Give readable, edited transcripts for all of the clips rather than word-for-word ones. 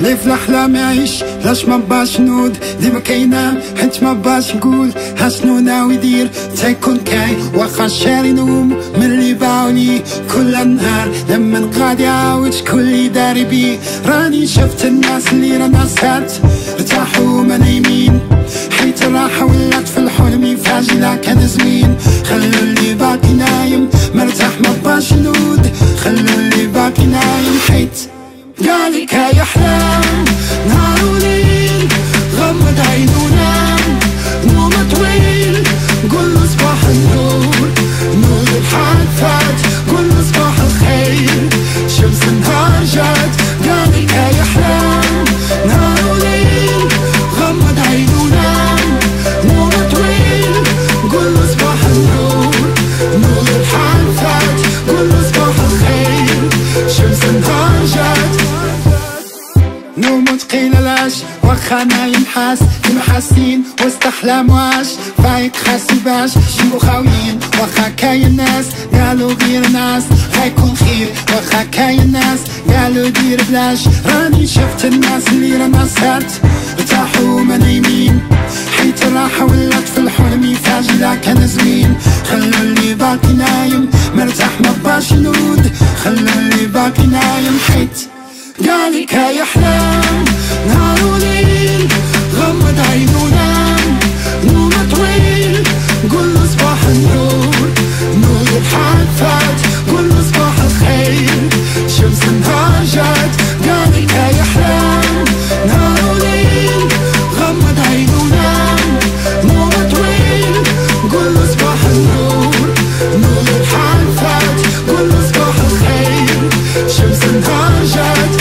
لي في الاحلام يعيش لاش ما باش نود ديما كينام حيت ما باش نقول هاشنو ناوي يدير تيكون كاين واخا شاري نوم من اللي باعوني كل نهار لما غادي عاود شكون اللي داري بيه. راني شفت الناس اللي رانا سات ارتاحوا وما نايمين حيت الراحة ولات في الحلم فاجلة كان زوين. خلو اللي باقي نايم مرتاح ما باش نود خلو اللي باقي نايم حيت قالك هاي احلام نهار وليل غمض عين ونام نوم طويل قول له صباح النور نور الحال فات قول له صباح الخير شمس النهار جات. قالك هاي احلام نهار وليل غمض عين ونام نوم طويل قول له صباح النور نور الحال فات قول له صباح الخير شمس النهار جات. نوم تقيل لاش واخا نايم حاس كيما حاسين وسط احلام واش فايق خاسي باش جيبو خاويين واخا كاين ناس قالوا غير ناس غيكون خير واخا كاين ناس قالوا دير بلاش. راني شفت الناس اللي رانا سات ارتاحوا وما نايمين حيت الراحة ولات في الحلم فاجلة كان زوين. خلو اللي باقي نايم مرتاح ما باش نود خلو اللي باقي نايم حيت قالك هاي احلام نهار وليل غمض عين ونام نوم طويل قول له صباح النور نور الحال فات قول له صباح الخير شمس النهار جات. قالك هاي احلام نهار وليل غمض عين ونام نوم طويل قول له صباح النور نور الحال فات قول له صباح الخير شمس النهار جات.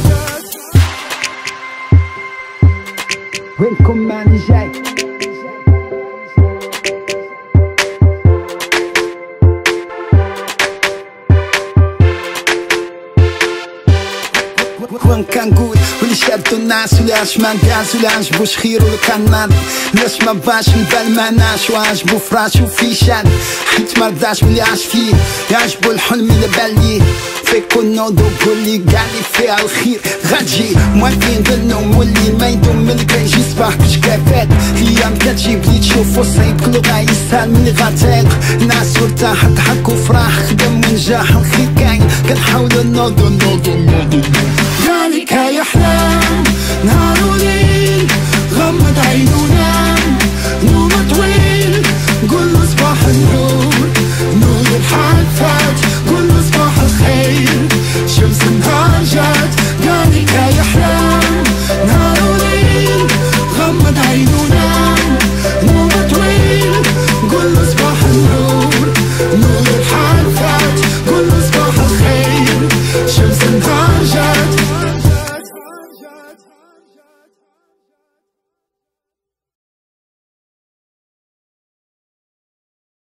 وينكم ماني جاي وين كنقول واللي شادو الناس واللي عاش ما نقاز واللي عجبوش خير واللي كان ناض لاش ما باش البال معناش وعجبو فراشو في شاد حيت مرضاش باللي عاش فيه يعجبو الحلم اللي باليه فيكون نوضو قولي قالي فيها الخير غتجي موالفين بالنوم واللي ما يدوم ملي كيجي صباح كش كافات ايام كتجيب لي تشوفو صعيب كلو غايسهل ملي غتاق الناس ارتاح ضحك وفرح خدم ونجاح الخير كاين كنحاولو نوضو. قالك هاي احلام نهار وليل غمض عين ونام نوم طويل قول له صباح النور نور الحال فات قول له صباح الخير شمس النهار جات.